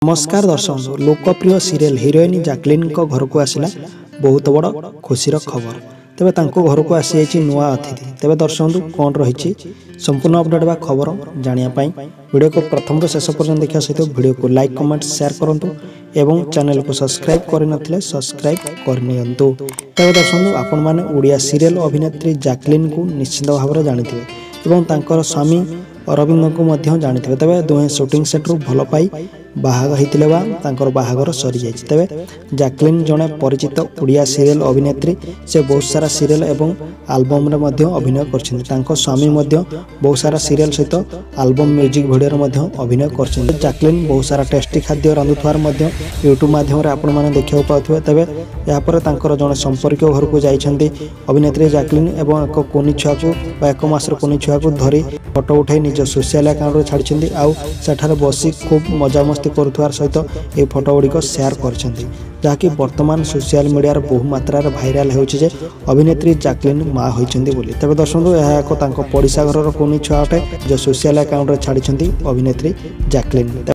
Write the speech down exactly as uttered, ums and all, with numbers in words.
नमस्कार दर्शक लोकप्रिय सीरियल हिरोइन जैकलीन को घर को आसला बहुत बड़ खुशीर खबर। तेबे तांको घर को आसी जाइए नुआ अतिथि। तेबे दर्शक कौन रही संपूर्ण अपडेट बा खबर जानापी वीडियो को प्रथम तो शेष पर्यटन देखा सहित वीडियो को लाइक कमेंट शेयर करूँ एवं चैनल को सब्सक्राइब करनथिले सब्सक्राइब करनियंतु। तेबे दर्शक आपण माने ओडिया सीरियल अभिनेत्री जैकलीन को निश्चित भाव में जानिथिबे एवं तांकर स्वामी अरविंद को मध्य जानिथिबे। तेबे दुहे शूटिंग सेट रु भल पाई बाहाग होइतिले बा तांकर बाहागर सरी जाइछि। तेबे जैकलीन जने परिचित ओडिया सीरियल अभिनेत्री। से बहुत सारा सीरियल एवं एल्बम रे मध्य अभिनय करछिन। तांको स्वामी मध्य बहुत सारा सीरियल सहित एल्बम म्यूजिक वीडियो रे मध्य अभिनय करछिन। जैकलीन बहुत सारा टेस्टी खाद्य रांधुथवार मध्य यूट्यूब माध्यम रे आपण माने देखियो पाउथबे। तेबे या पर तांकर जने संपर्क घर को जाइछन्ती अभिनेत्री जैकलीन एवं एक कोनी छुआ को बा एक मासर कोनी छुआ को धरी फोटो उठाई निज सोशल अकाउंट रे छाडिछन्ती। आउ सेठारे बसी खूब मजा मस्ती करुथवार सहित ए फोटो गुड़िक शेयर करछन्ती, जहाँकि वर्तमान सोशल मीडिया बहु मात्रा भाइराल होउछि जे अभिनेत्री जैकलीन माँ होइछन्ती बोली। तबे दर्शक यह एक पड़िशा घर कोनी छुआ अटे जो सोशल अकाउंट रे छाडिछन्ती अभिनेत्री जैकलीन।